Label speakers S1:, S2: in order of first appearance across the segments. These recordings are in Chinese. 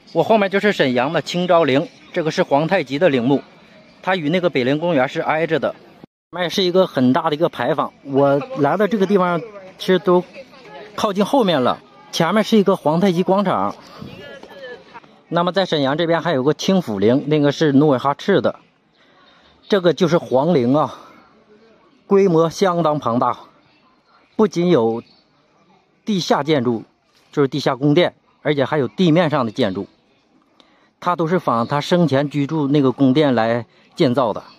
S1: 我后面就是沈阳的清昭陵，这个是皇太极的陵墓，它与那个北陵公园是挨着的。前面是一个很大的一个牌坊，我来到这个地方其实都靠近后面了。前面是一个皇太极广场。那么在沈阳这边还有个清府陵，那个是努尔哈赤的，这个就是皇陵啊，规模相当庞大，不仅有地下建筑，就是地下宫殿，而且还有地面上的建筑，它都是仿他生前居住那个宫殿来建造的。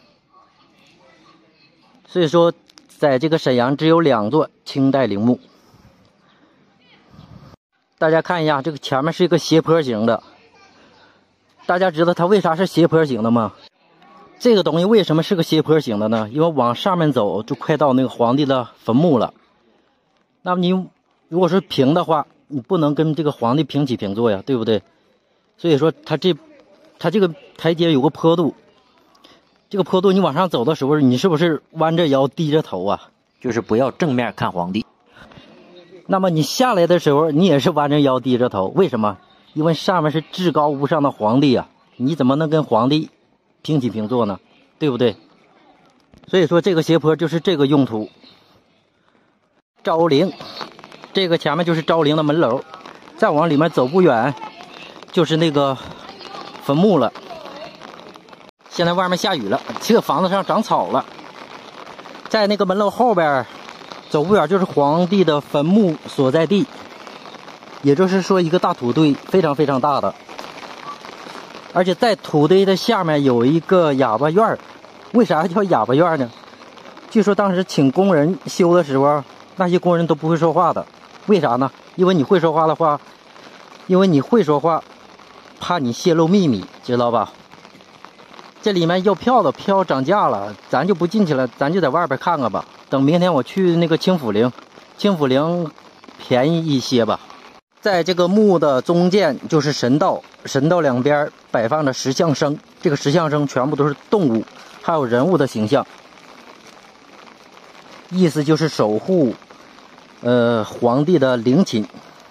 S1: 所以说，在这个沈阳只有2座清代陵墓。大家看一下，这个前面是一个斜坡形的。大家知道它为啥是斜坡形的吗？这个东西为什么是个斜坡形的呢？因为往上面走就快到那个皇帝的坟墓了。那么你如果是平的话，你不能跟这个皇帝平起平坐呀，对不对？所以说它这个台阶有个坡度，这个坡度你往上走的时候，你是不是弯着腰低着头啊？就是不要正面看皇帝。那么你下来的时候，你也是弯着腰低着头，为什么？因为上面是至高无上的皇帝啊，你怎么能跟皇帝平起平坐呢？对不对？所以说这个斜坡就是这个用途。昭陵，这个前面就是昭陵的门楼，再往里面走不远就是那个坟墓了。现在外面下雨了，这个房子上长草了。在那个门楼后边走不远就是皇帝的坟墓所在地，也就是说一个大土堆，非常非常大的。而且在土堆的下面有一个哑巴院。为啥叫哑巴院呢？据说当时请工人修的时候，那些工人都不会说话的。为啥呢？因为你会说话的话，怕你泄露秘密，知道吧？这里面要票的票涨价了，咱就不进去了，咱就在外边看看吧。等明天我去那个清府陵便宜一些吧。在这个墓的中间就是神道，神道两边摆放着石像生，这个石像生全部都是动物还有人物的形象，意思就是守护皇帝的陵寝。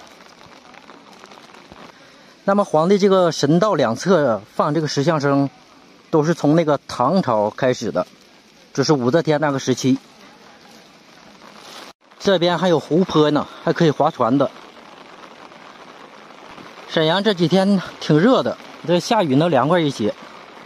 S1: 那么皇帝这个神道两侧放这个石像生都是从那个唐朝开始的，这是武则天那个时期。这边还有湖泊呢，还可以划船的。沈阳这几天挺热的，这下雨能凉快一些。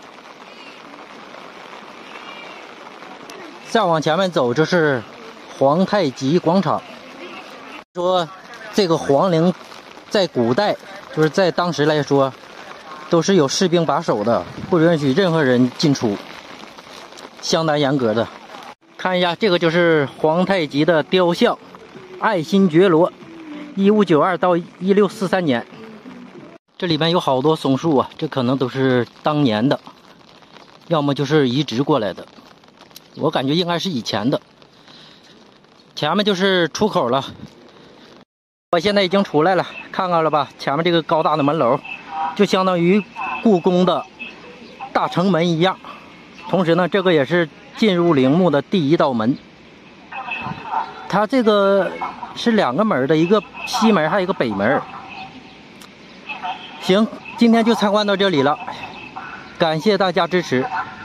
S1: 再往前面走就是皇太极广场。说这个皇陵在古代，就是在当时来说，都是有士兵把守的，不允许任何人进出，相当严格的。看一下，这个就是皇太极的雕像，爱新觉罗，1592到1643年。这里面有好多松树啊，这可能都是当年的，要么就是移植过来的，我感觉应该是以前的。前面就是出口了，我现在已经出来了，看看了吧？前面这个高大的门楼，就相当于故宫的大城门一样。同时呢，这个也是进入陵墓的第一道门。它这个是2个门的，一个西门还有一个北门。行，今天就参观到这里了，感谢大家支持。